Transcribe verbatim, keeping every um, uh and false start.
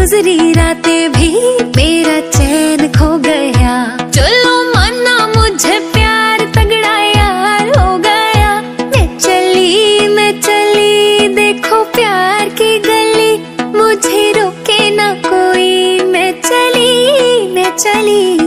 गुजरी रातें भी मेरा चैन खो गया। चलो माना मुझे प्यार तगड़ा यार हो गया। मैं चली मैं चली देखो प्यार की गली, मुझे रोके ना कोई। मैं चली मैं चली